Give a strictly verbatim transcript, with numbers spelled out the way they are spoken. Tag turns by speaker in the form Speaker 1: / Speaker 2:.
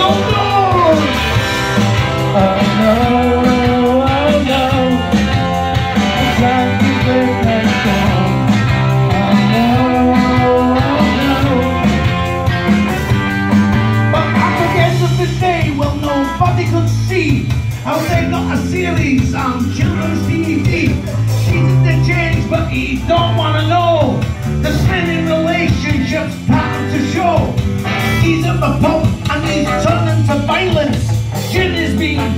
Speaker 1: doors. Oh no, oh no, I'm trying to break that door. Oh no, oh no. But after the end of the day, well, nobody could see how they got a series on children's T V. She did change, but he don't wanna know. The spinning relationship's pattern to show. He's at the pub and he's turning to violence. Gin is being